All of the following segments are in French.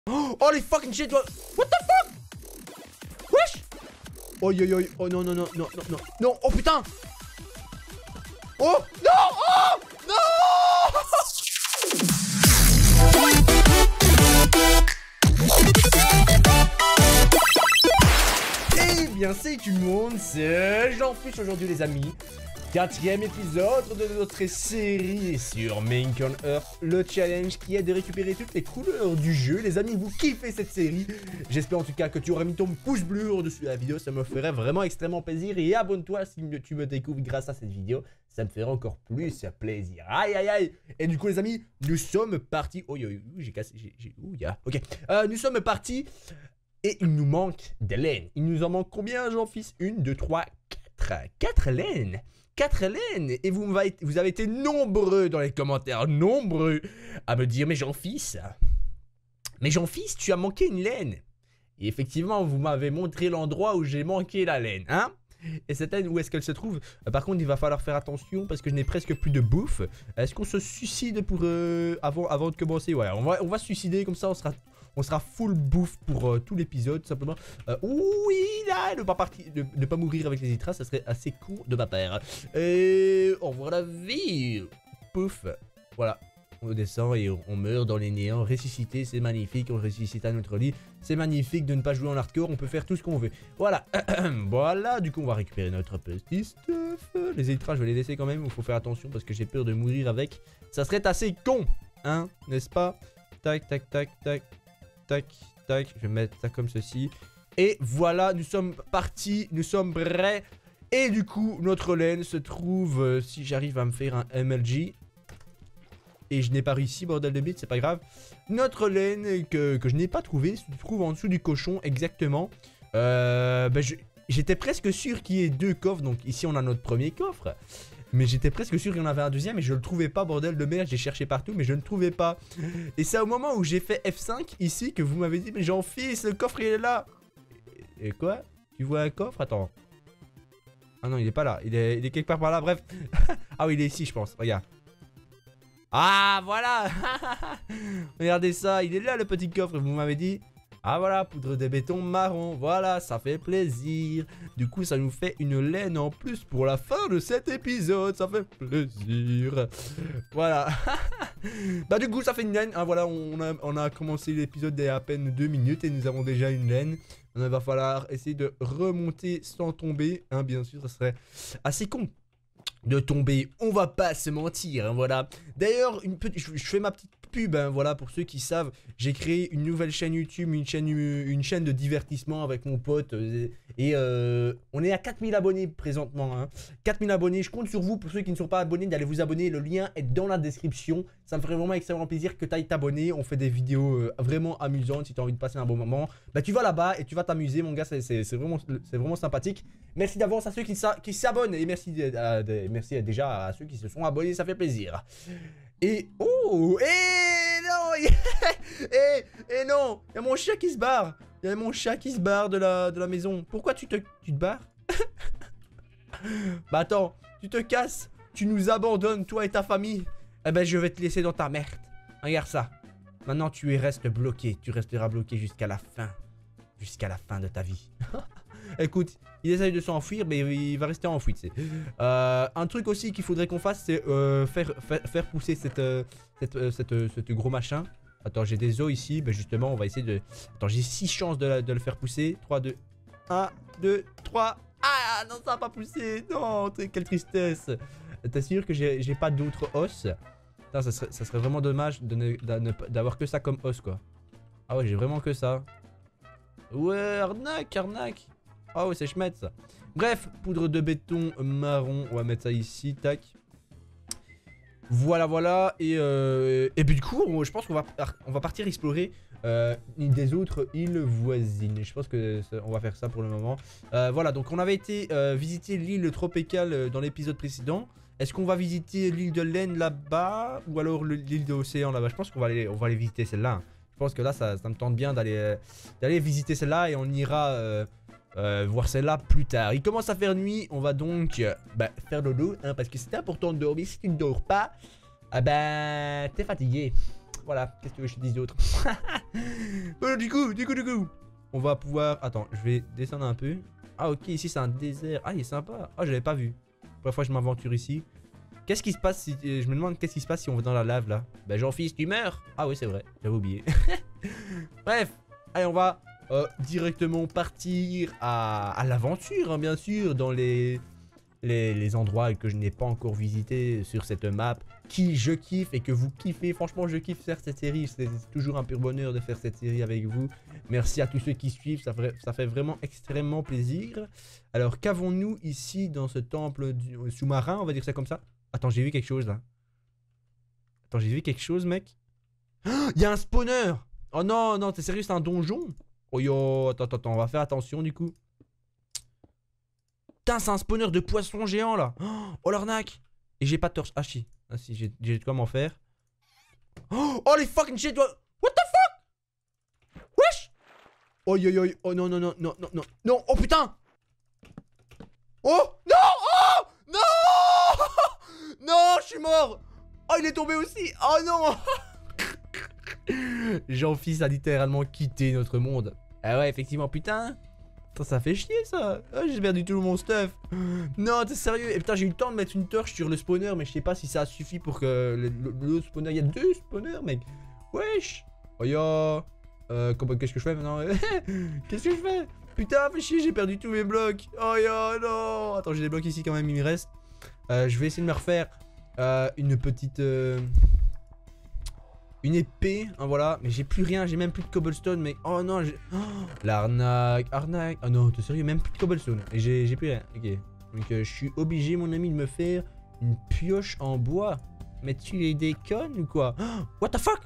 Oh les fucking shit. What the fuck? Wesh. Oh yo yo. Oh non non non non non non. Non. Oh putain. Oh non. Oh non. Eh bien c'est tout le monde, c'est Jean-Fiche aujourd'hui les amis. 4e épisode de notre série sur Make on Earth, le challenge qui est de récupérer toutes les couleurs du jeu. Les amis, vous kiffez cette série. J'espère en tout cas que tu auras mis ton pouce bleu au-dessus de la vidéo, ça me ferait vraiment extrêmement plaisir. Et abonne-toi si tu me découvres grâce à cette vidéo, ça me ferait encore plus plaisir. Aïe aïe aïe. Et du coup les amis, nous sommes partis. Oh j'ai cassé, ok. Nous sommes partis et il nous manque des laines. Il nous en manque combien, Jean-Fils? 1, 2, 3, 4. 4 laines. 4 laines. Et vous avez été nombreux dans les commentaires, nombreux à me dire mais Jean-Fils, tu as manqué une laine. Et effectivement, vous m'avez montré l'endroit où j'ai manqué la laine, hein. Et cette laine, où est-ce qu'elle se trouve? Par contre, il va falloir faire attention parce que je n'ai presque plus de bouffe. Est-ce qu'on se suicide pour avant de commencer? Ouais, on va se suicider, comme ça on sera full bouffe pour tout l'épisode, simplement. Oui, là, ne pas mourir avec les nitras, ça serait assez court de ma part. Et au revoir la vie. Pouf. Voilà. On descend et on meurt dans les néants. Ressuscité, c'est magnifique. On ressuscite à notre lit. C'est magnifique de ne pas jouer en hardcore. On peut faire tout ce qu'on veut. Voilà. Voilà. Du coup, on va récupérer notre petit stuff. Les électras, je vais les laisser quand même. Il faut faire attention parce que j'ai peur de mourir avec. Ça serait assez con. Hein, n'est-ce pas? Tac, tac, tac, tac. Tac, tac. Je vais mettre ça comme ceci. Et voilà. Nous sommes partis. Nous sommes prêts. Et du coup, notre laine se trouve... si j'arrive à me faire un MLG... Et je n'ai pas réussi, bordel de bite, c'est pas grave. Notre laine que je n'ai pas trouvé se trouve en dessous du cochon, exactement. J'étais presque sûr qu'il y ait 2 coffres. Donc ici, on a notre premier coffre. Mais j'étais presque sûr qu'il y en avait un deuxième. Et je ne le trouvais pas, bordel de merde. J'ai cherché partout, mais je ne le trouvais pas. Et c'est au moment où j'ai fait F5 ici que vous m'avez dit, mais Jean-Fils, le coffre, il est là. Et quoi? Tu vois un coffre? Attends. Ah non, il est pas là. Il est quelque part par là, bref. Ah oui, il est ici, je pense. Regarde. Ah, voilà. Regardez ça, il est là le petit coffre, vous m'avez dit. Ah voilà, poudre de béton marron, voilà, ça fait plaisir. Du coup, ça nous fait une laine en plus pour la fin de cet épisode, ça fait plaisir. Voilà. Bah du coup, ça fait une laine, hein, voilà, on a commencé l'épisode il y a à peine 2 minutes et nous avons déjà une laine. Il va falloir essayer de remonter sans tomber, hein, bien sûr, ça serait assez con de tomber, on va pas se mentir, hein, voilà. D'ailleurs, je fais ma petite pub, hein, voilà, pour ceux qui savent, j'ai créé une nouvelle chaîne YouTube, une chaîne de divertissement avec mon pote, et on est à 4000 abonnés présentement, hein. 4000 abonnés, je compte sur vous, pour ceux qui ne sont pas abonnés, d'aller vous abonner, le lien est dans la description, ça me ferait vraiment extrêmement plaisir que tu ailles t'abonner, on fait des vidéos vraiment amusantes, si tu as envie de passer un bon moment, bah tu vas là-bas et tu vas t'amuser, mon gars, c'est vraiment sympathique. Merci d'avance à ceux qui s'abonnent, et merci déjà à ceux qui se sont abonnés, ça fait plaisir. Et oh, et non, et non, il y a mon chat qui se barre. Il y a mon chat qui se barre de la maison. Pourquoi tu te barres? Bah attends, tu te casses, tu nous abandonnes, toi et ta famille. Eh ben je vais te laisser dans ta merde. Regarde ça. Maintenant tu restes bloqué, tu resteras bloqué jusqu'à la fin de ta vie. Écoute, il essaye de s'enfuir, mais il va rester enfoui, tu sais. Un truc aussi qu'il faudrait qu'on fasse, c'est faire pousser cette gros machin. Attends, j'ai des os ici. Ben justement, on va essayer de... Attends, j'ai 6 chances de le faire pousser. 3, 2, 1, 2, 3. Ah, non, ça va pas pousser. Non, quelle tristesse. T'es sûr que j'ai pas d'autres os? Putain, ça serait vraiment dommage d'avoir que ça comme os, quoi. Ah ouais, j'ai vraiment que ça. Ouais, arnaque. Ah ouais, c'est chmette ça. Bref, poudre de béton marron. On va mettre ça ici, tac. Voilà. Et puis du coup, je pense qu'on va partir explorer des autres îles voisines. Je pense que on va faire ça pour le moment. Voilà, donc on avait été visiter l'île tropicale dans l'épisode précédent. Est-ce qu'on va visiter l'île de laine là-bas? Ou alors l'île de l'océan là-bas? Je pense qu'on va aller visiter celle-là, hein. Je pense que là, ça me tente bien d'aller visiter celle-là et on ira... voir celle-là plus tard. Il commence à faire nuit, on va donc faire dodo, hein, parce que c'est important de dormir. Si tu ne dors pas, t'es fatigué. Voilà, qu'est-ce que tu veux que je te dise d'autre? Voilà, du coup. On va pouvoir... Attends, je vais descendre un peu. Ah, ok, ici, c'est un désert. Ah, il est sympa. Ah, j'avais pas vu. Première fois que je m'aventure ici. Qu'est-ce qui se passe si... Je me demande qu'est-ce qui se passe si on va dans la lave, là. Bah, Jean-Fils, tu meurs. Ah oui, c'est vrai. J'avais oublié. Bref. Allez, on va directement partir à l'aventure, hein, bien sûr, dans les endroits que je n'ai pas encore visités sur cette map, qui je kiffe et que vous kiffez. Franchement, je kiffe faire cette série. C'est toujours un pur bonheur de faire cette série avec vous. Merci à tous ceux qui suivent, ça fait vraiment extrêmement plaisir. Alors, qu'avons-nous ici dans ce temple sous-marin, on va dire ça comme ça? Attends, j'ai vu quelque chose là. Attends, j'ai vu quelque chose, mec. Il y a un spawner! Oh non, non, t'es sérieux, c'est un donjon? Oh yo, attends, on va faire attention du coup. Putain, c'est un spawner de poissons géants là. Oh l'arnaque. Et j'ai pas de torche. Ah si, j'ai de quoi m'en faire. Oh les fucking shit. What the fuck? Wesh. Oh yo yo. Oh non. Non, oh putain. Oh non. Oh non. Non, je suis mort. Oh il est tombé aussi. Oh non. Jean-Fils a littéralement quitté notre monde. Ah ouais, effectivement, putain. Putain, ça fait chier ça. Oh, j'ai perdu tout mon stuff. Non, t'es sérieux? Et putain, j'ai eu le temps de mettre une torche sur le spawner, mais je sais pas si ça suffit pour que le spawner. Il y a 2 spawners, mec. Wesh. Oh yo. Qu'est-ce que je fais maintenant? Qu'est-ce que je fais? Putain, fais chier, j'ai perdu tous mes blocs. Oh yo, non. Attends, j'ai des blocs ici quand même, il me reste. Je vais essayer de me refaire une petite. Une épée, hein, voilà, mais j'ai plus rien, j'ai même plus de cobblestone, mec. Oh non, l'arnaque, arnaque. Oh non, t'es sérieux, même plus de cobblestone. Et j'ai plus rien, ok. Donc je suis obligé, mon ami, de me faire une pioche en bois. Mais tu les déconnes ou quoi? What the fuck?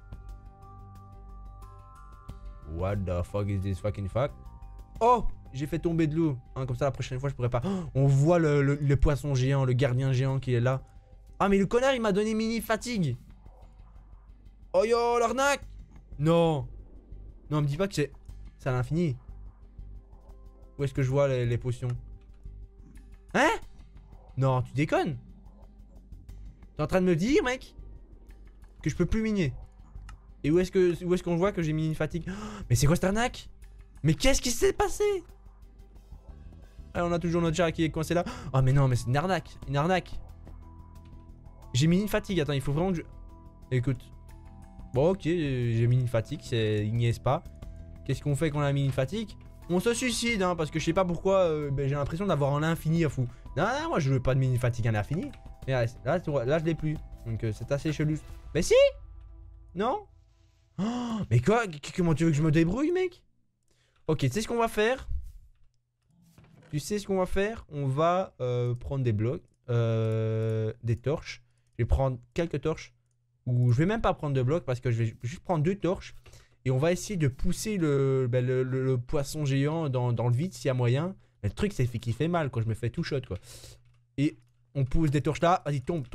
What the fuck is this fucking fuck? Oh, j'ai fait tomber de l'eau. Hein, comme ça, la prochaine fois, je pourrais pas. On voit le poisson géant, le gardien géant qui est là. Ah, mais le connard, il m'a donné mini fatigue. Oh yo, l'arnaque! Non! Non, me dis pas que c'est à l'infini. Où est-ce que je vois les potions? Hein? Non, tu déconnes? T'es en train de me dire, mec, que je peux plus miner? Et où est-ce qu'on voit que j'ai mis une fatigue? Mais c'est quoi cette arnaque? Mais qu'est-ce qui s'est passé? Ah, on a toujours notre chat qui est coincé là. Oh mais non, mais c'est une arnaque. Une arnaque. J'ai mis une fatigue. Attends, il faut vraiment que je... Écoute. Bon, ok, j'ai mis une fatigue, il n'y est pas. Qu'est-ce qu'on fait quand on a mis une fatigue? On se suicide, hein, parce que je sais pas pourquoi j'ai l'impression d'avoir un infini à fou. Non, moi je veux pas de mini fatigue à l'infini. Mais là je l'ai plus. Donc c'est assez chelou. Mais si! Non? Oh, mais quoi? Comment tu veux que je me débrouille, mec? Ok, tu sais ce qu'on va faire? Tu sais ce qu'on va faire? On va prendre des blocs, des torches. Je vais prendre quelques torches. Ou je vais même pas prendre de blocs parce que je vais juste prendre 2 torches. Et on va essayer de pousser le poisson géant dans le vide s'il y a moyen. Mais le truc c'est qu'il fait mal quand je me fais tout shot quoi. Et on pousse des torches là. Vas-y, tombe.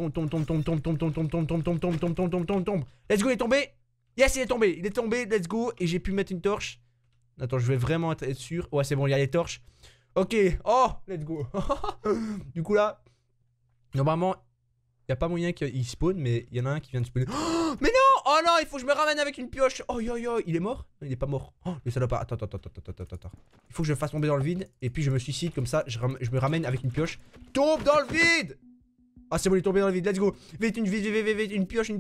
Let's go, il est tombé. Yes, il est tombé, let's go. Et j'ai pu mettre une torche. Attends, je vais vraiment être sûr. Ouais, c'est bon, il y a les torches. Ok, oh, let's go. Du coup là, normalement... Il n'y a pas moyen qu'il spawn, mais il y en a un qui vient de spawner. Oh, mais non! Oh non, il faut que je me ramène avec une pioche. Oh yo yo, il est mort? Non, il est pas mort. Oh, le salopard. Attends. Il faut que je le fasse tomber dans le vide. Et puis je me suicide comme ça. Je me ramène avec une pioche. Tombe dans le vide! Ah, c'est bon, il est tombé dans le vide. Let's go. Vite, vite. Une pioche.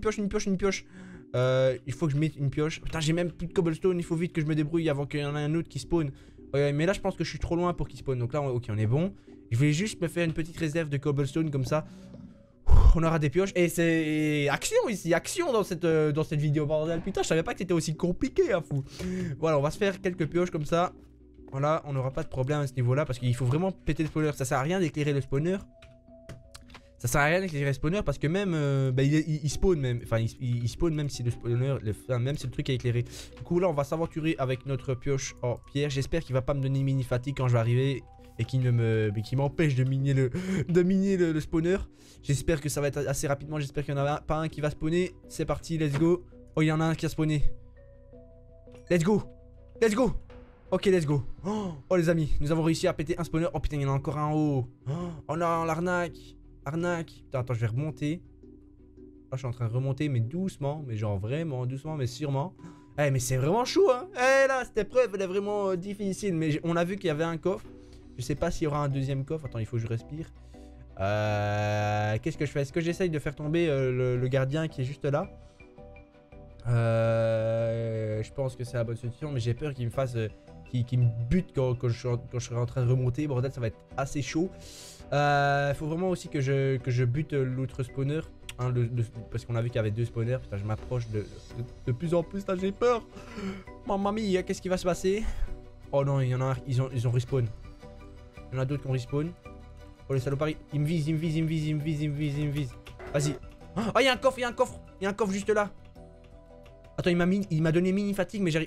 Il faut que je mette une pioche. Putain, j'ai même plus de cobblestone. Il faut vite que je me débrouille avant qu'il y en ait un autre qui spawn. Ouais, mais là, je pense que je suis trop loin pour qu'il spawn. Donc là, ok, on est bon. Je vais juste me faire une petite réserve de cobblestone comme ça. On aura des pioches et c'est action ici, action dans cette vidéo bordel. Putain, je savais pas que c'était aussi compliqué à fou. Voilà, on va se faire quelques pioches comme ça. Voilà, on n'aura pas de problème à ce niveau là parce qu'il faut vraiment péter le spawner. Ça sert à rien d'éclairer le spawner. Ça sert à rien d'éclairer le spawner parce que même il spawn même. Enfin il spawn même si le spawner, même si le truc est éclairé. Du coup là on va s'aventurer avec notre pioche en pierre. J'espère qu'il va pas me donner une mini fatigue quand je vais arriver. Et qui m'empêche de miner le spawner. J'espère que ça va être assez rapidement. J'espère qu'il n'y en a pas un qui va spawner. C'est parti, let's go. Oh, il y en a un qui a spawné. Let's go. Ok, let's go. Oh les amis, nous avons réussi à péter un spawner. Oh putain, il y en a encore un en haut. Oh non, l'arnaque. Putain, attends, je vais remonter. je suis en train de remonter, mais doucement. Mais genre vraiment doucement, mais sûrement. Eh, mais c'est vraiment chaud, hein. Eh là, cette épreuve, elle est vraiment difficile. Mais on a vu qu'il y avait un coffre. Je sais pas s'il y aura un deuxième coffre. Attends, il faut que je respire. Qu'est-ce que je fais? Est-ce que j'essaye de faire tomber le gardien qui est juste là? Je pense que c'est la bonne solution, mais j'ai peur qu'il me fasse... Qui me bute quand je serai en train de remonter. Bordel, ça va être assez chaud. Faut vraiment aussi que je bute l'autre spawner. Hein, parce qu'on a vu qu'il y avait 2 spawners. Putain, je m'approche de plus en plus. Là, j'ai peur. Mamma mia, qu'est-ce qui va se passer? Oh non, il y en a un. Ils ont respawn. Il y en a d'autres qui ont respawn. Oh, les salopards, ils me visent, ils me visent, ils me visent, ils me visent, ils me visent, ils me visent. Vas-y. Oh, il y a un coffre, il y a un coffre. Il y a un coffre juste là. Attends, il m'a donné mini fatigue, mais j'arrive.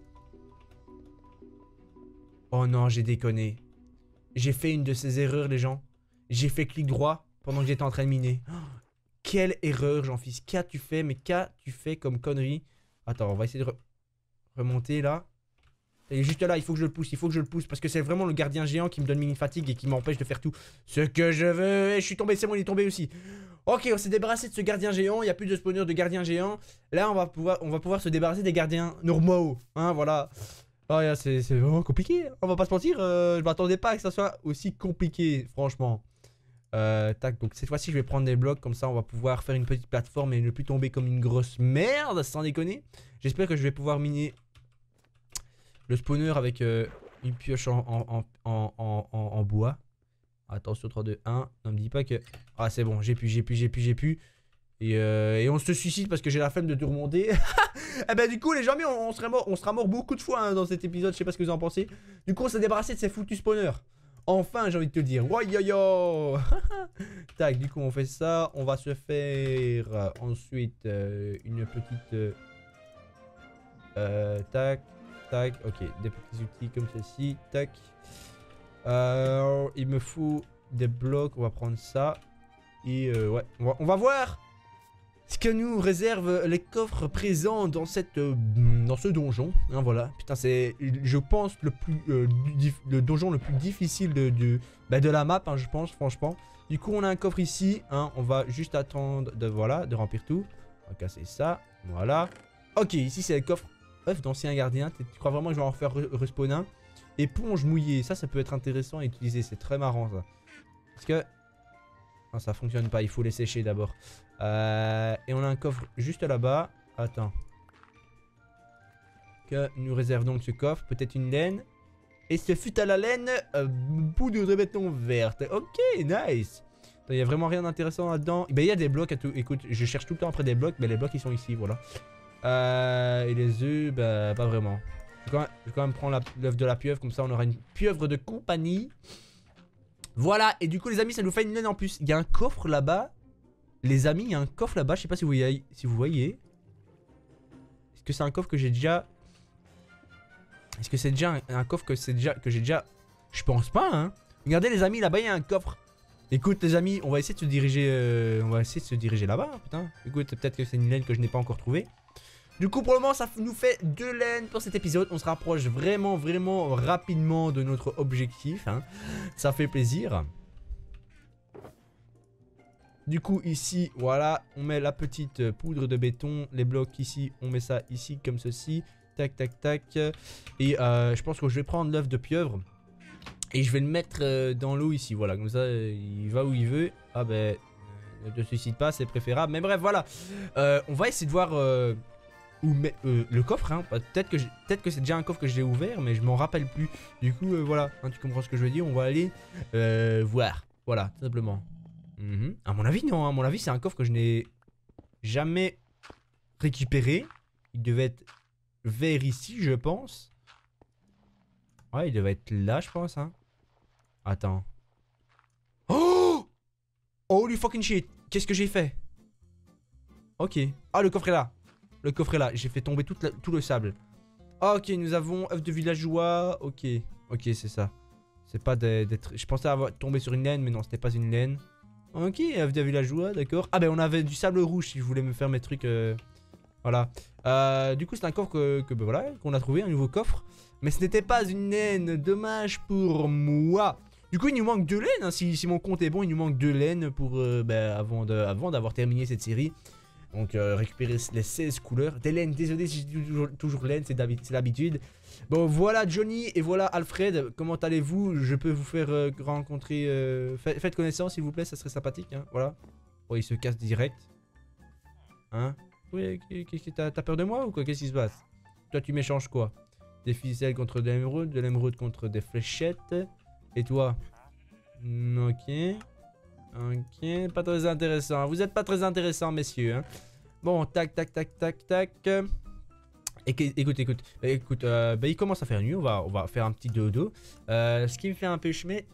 Oh non, j'ai déconné. J'ai fait une de ces erreurs, les gens. J'ai fait clic droit pendant que j'étais en train de miner. Oh, quelle erreur, Jean-Fils. Qu'as-tu fait? Mais qu'as-tu fait comme connerie? Attends, on va essayer de remonter là. Il est juste là, il faut que je le pousse, il faut que je le pousse. Parce que c'est vraiment le gardien géant qui me donne mini fatigue et qui m'empêche de faire tout ce que je veux. Et je suis tombé, c'est bon, il est tombé aussi. Ok, on s'est débarrassé de ce gardien géant. Il n'y a plus de spawner de gardien géant. Là, on va pouvoir se débarrasser des gardiens normaux. Hein, voilà. Oh, yeah, c'est vraiment compliqué. On va pas se mentir. Je m'attendais pas à que ça soit aussi compliqué, franchement. Tac, donc cette fois-ci, je vais prendre des blocs. Comme ça, on va pouvoir faire une petite plateforme et ne plus tomber comme une grosse merde, sans déconner. J'espère que je vais pouvoir miner le spawner avec une pioche en bois. Attention, 3, 2, 1. Ne me dis pas que... Ah, c'est bon, j'ai pu. Et on se suicide parce que j'ai la flemme de tout remonter. Eh ben du coup les gens, on sera mort beaucoup de fois hein, dans cet épisode. Je sais pas ce que vous en pensez. Du coup on s'est débarrassé de ces foutus spawners. Enfin j'ai envie de te le dire. Yo. Tac, du coup on fait ça. On va se faire ensuite une petite... tac. Ok, des petits outils comme ceci. Tac. Il me faut des blocs. On va prendre ça. Et ouais, on va voir ce que nous réservent les coffres présents dans dans ce donjon. Hein, voilà. Putain, c'est, je pense, le donjon le plus difficile de la map, hein, je pense, franchement. Du coup, on a un coffre ici. Hein, on va juste attendre de remplir tout. On va casser ça. Voilà. Ok, ici, c'est le coffre œuf d'ancien gardien. Tu crois vraiment que je vais en faire respawn un? Éponge mouillée. Ça peut être intéressant à utiliser. C'est très marrant, ça. Parce que... Non, ça fonctionne pas, il faut les sécher d'abord. Et on a un coffre juste là-bas. Attends. Que nous réserve donc ce coffre? Peut-être une laine. Et ce fut à la laine, poudre de béton verte. Ok, nice. Il n'y a vraiment rien d'intéressant là-dedans. Ben, il y a des blocs à tout. Écoute, je cherche tout le temps après des blocs, mais les blocs ils sont ici, voilà. Et les œufs, bah, pas vraiment. Je vais quand même prendre l'œuf de la pieuvre, comme ça on aura une pieuvre de compagnie. Voilà, et du coup les amis, ça nous fait une laine en plus. Il y a un coffre là-bas. Les amis, il y a un coffre là-bas. Je sais pas si vous voyez. Est-ce que c'est un coffre que j'ai déjà... Est-ce que c'est déjà un coffre que j'ai déjà... Je pense pas, hein. Regardez les amis, là-bas il y a un coffre. Écoute les amis, on va essayer de se diriger, là-bas, putain. Écoute, peut-être que c'est une laine que je n'ai pas encore trouvée. Du coup, pour le moment, ça nous fait 2 laines pour cet épisode. On se rapproche vraiment rapidement de notre objectif. Hein. Ça fait plaisir. Du coup, ici, voilà, on met la petite poudre de béton. Les blocs ici, on met ça ici comme ceci. Tac, tac, tac. Et je pense que je vais prendre l'œuf de pieuvre. Et je vais le mettre dans l'eau ici. Voilà, comme ça, il va où il veut. Ah ben, ne te suicide pas, c'est préférable. Mais bref, voilà. On va essayer de voir... le coffre, hein. Peut-être que c'est déjà un coffre que j'ai ouvert, mais je m'en rappelle plus. Du coup, voilà, hein, tu comprends ce que je veux dire. On va aller voir. Voilà, tout simplement. À mon avis, non. À mon avis, c'est un coffre que je n'ai jamais récupéré. Il devait être vers ici, je pense. Ouais, il devait être là, je pense. Hein. Attends. Oh! Holy fucking shit! Qu'est-ce que j'ai fait? Ok. Ah, le coffre est là. Le coffre est là, j'ai fait tomber tout le sable. Ok, nous avons œuf de villageois. Ok, c'est ça. C'est pas d'être... Je pensais avoir tombé sur une laine, mais non, c'était pas une laine. Ok, œuf de villageois, d'accord. Ah ben on avait du sable rouge si je voulais me faire mes trucs. Voilà. Du coup, c'est un coffre voilà, qu'on a trouvé, un nouveau coffre. Mais ce n'était pas une laine, dommage pour moi. Du coup, il nous manque 2 laines, hein. Si mon compte est bon, il nous manque 2 laines pour, avant d'avoir terminé cette série. Donc récupérer les 16 couleurs. Des laines, désolé si je dis toujours laine, c'est l'habitude. Bon voilà Johnny et voilà Alfred, comment allez-vous? Je peux vous faire rencontrer, faites connaissance s'il vous plaît, ça serait sympathique, hein, voilà. Oh il se casse direct. Hein? Oui, t'as peur de moi ou quoi? Qu'est-ce qui se passe? Toi tu m'échanges quoi? Des ficelles contre de l'émeraude contre des fléchettes. Et toi? Ok. Ok, pas très intéressant. Vous êtes pas très intéressant, messieurs. Hein. Bon, tac. Écoute, bah, il commence à faire nuit. On va faire un petit dodo. Ce qui me fait un peu chier,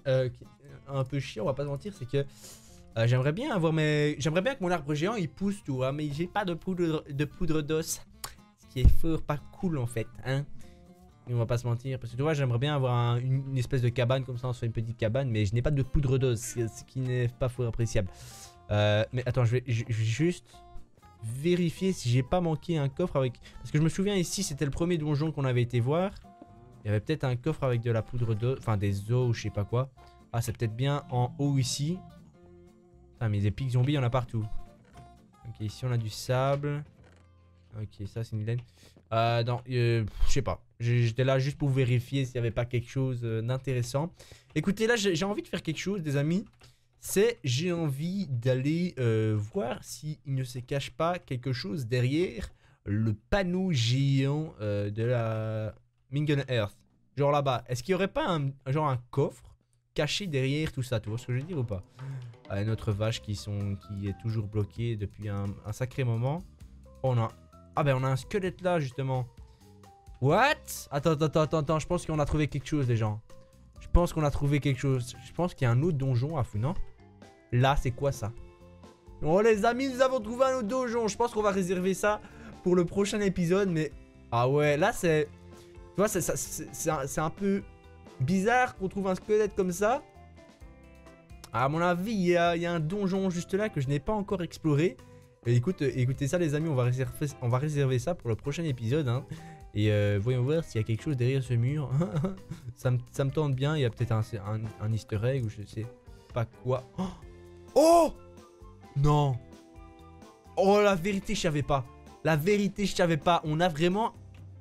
on va pas se mentir, c'est que j'aimerais bien que mon arbre géant il pousse tout, hein, mais j'ai pas de poudre d'os. Ce qui est fort pas cool en fait, hein. On va pas se mentir, parce que tu vois, j'aimerais bien avoir une espèce de cabane, comme ça on se fait une petite cabane, mais je n'ai pas de poudre d'os, ce qui n'est pas fort appréciable. Mais attends, je vais juste vérifier si j'ai pas manqué un coffre avec... Parce que je me souviens ici, c'était le premier donjon qu'on avait été voir. Il y avait peut-être un coffre avec de la poudre d'os, enfin des os ou je sais pas quoi. Ah, c'est peut-être bien en haut ici. Ah, mais des pics zombies, il y en a partout. Ok, ici on a du sable. Ok, ça c'est une laine. Non, je sais pas. J'étais là juste pour vérifier s'il n'y avait pas quelque chose d'intéressant. Écoutez, là, j'ai envie de faire quelque chose, des amis. J'ai envie d'aller voir s'il ne se cache pas quelque chose derrière le panneau géant de la Minken Earth. Genre là-bas. Est-ce qu'il n'y aurait pas un coffre caché derrière tout ça? Tu vois ce que je veux dire ou pas? Notre vache qui est toujours bloquée depuis un sacré moment. Oh, ah ben on a un squelette là justement. What? Attends, je pense qu'on a trouvé quelque chose les gens. Je pense qu'on a trouvé quelque chose. Je pense qu'il y a un autre donjon à fou, non? Là c'est quoi ça? Oh les amis, nous avons trouvé un autre donjon. Je pense qu'on va réserver ça pour le prochain épisode. Mais ah ouais, là c'est... Tu vois, c'est un peu bizarre qu'on trouve un squelette comme ça. À mon avis, il y a un donjon juste là que je n'ai pas encore exploré. Et écoutez ça les amis, on va réserver ça pour le prochain épisode. Hein. Et voyons voir s'il y a quelque chose derrière ce mur. ça me tente bien, il y a peut-être un easter egg ou je sais pas quoi. Oh non. Oh la vérité, je savais pas. La vérité, je savais pas. On a vraiment...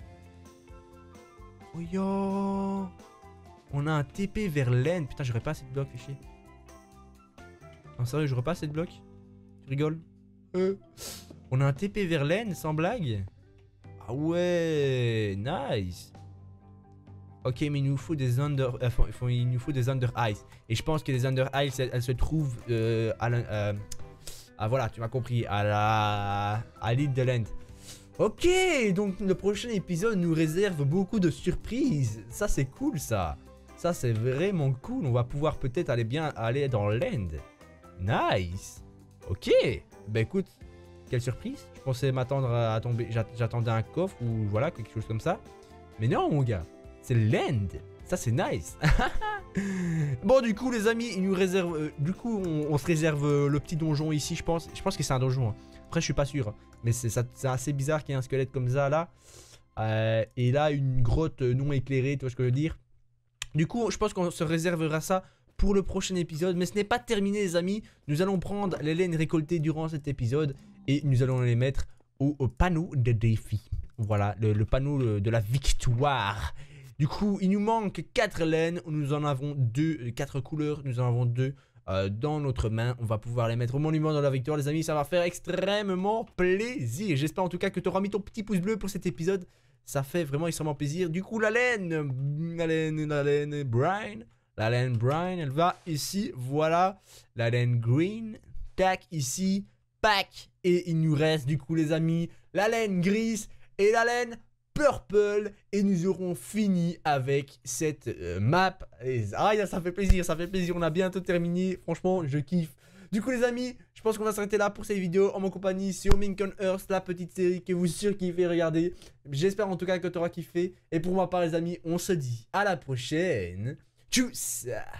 Oh yo. On a un TP vers l'end. Putain, j'aurais pas assez de blocs, fais chier. Non, sérieux, j'aurais pas assez de blocs. Tu rigoles? On a un TP vers l'end, sans blague. Ah ouais, nice. Ok, mais il nous faut des under... il nous faut des under ice. Et je pense que les under ice, elles se trouvent ah voilà, tu m'as compris. À l'île de l'end. Ok, donc le prochain épisode nous réserve beaucoup de surprises. Ça, c'est cool, ça. Ça, c'est vraiment cool. On va pouvoir peut-être aller dans l'end. Nice. Ok. Bah écoute, quelle surprise. Je pensais m'attendre à tomber. J'attendais un coffre ou voilà, quelque chose comme ça. Mais non, mon gars. C'est l'end. Ça, c'est nice. Bon, du coup, les amis, ils nous réservent. Du coup, on se réserve le petit donjon ici, je pense. Je pense que c'est un donjon. Hein. Après, je suis pas sûr. Hein. Mais c'est assez bizarre qu'il y ait un squelette comme ça, là. Et là, une grotte non éclairée, tu vois ce que je veux dire. Du coup, je pense qu'on se réservera ça pour le prochain épisode. Mais ce n'est pas terminé, les amis. Nous allons prendre les laines récoltées durant cet épisode et nous allons les mettre au panneau de défi. Voilà, le panneau de la victoire. Du coup, il nous manque 4 laines. Nous en avons 2, 4 couleurs. Nous en avons 2 dans notre main. On va pouvoir les mettre au monument de la victoire, les amis. Ça va faire extrêmement plaisir. J'espère en tout cas que tu auras mis ton petit pouce bleu pour cet épisode. Ça fait vraiment extrêmement plaisir. Du coup, la laine Brian. La laine Brian, elle va ici. Voilà. La laine green. Tac, ici. Pack. Et il nous reste, du coup, les amis, la laine grise et la laine purple. Et nous aurons fini avec cette map. Et, ah, ça fait plaisir, ça fait plaisir. On a bientôt terminé. Franchement, je kiffe. Du coup, les amis, je pense qu'on va s'arrêter là pour cette vidéo en mon compagnie sur Minken Earth, la petite série que vous surkiffez regarder. J'espère en tout cas que tu auras kiffé. Et pour ma part, les amis, on se dit à la prochaine. Tchuss!